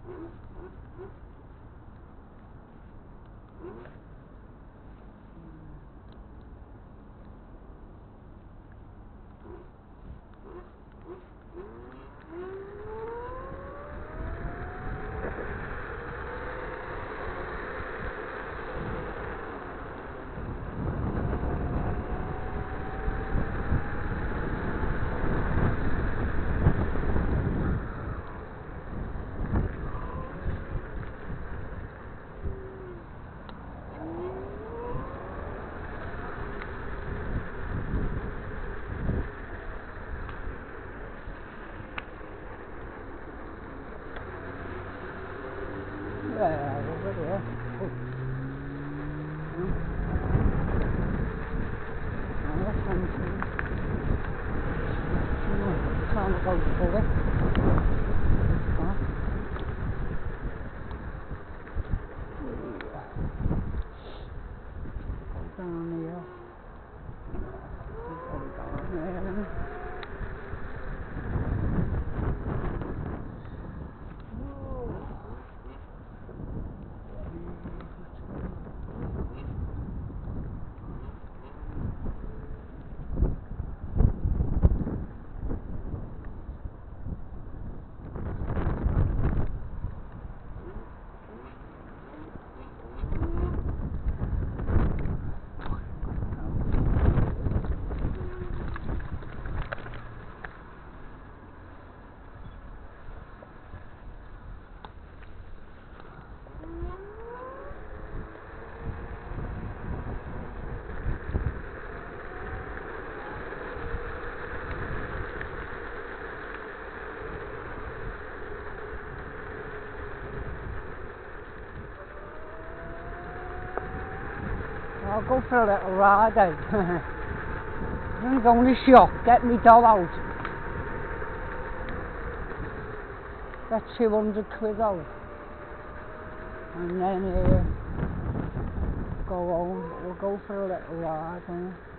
Yeah, over there. Oh. Trying to go for it. Go down here. Go down there. I'll go for a little ride out. I'm going to shop, get me doll out. Get 200 quid out. And then go home. We'll go for a little ride.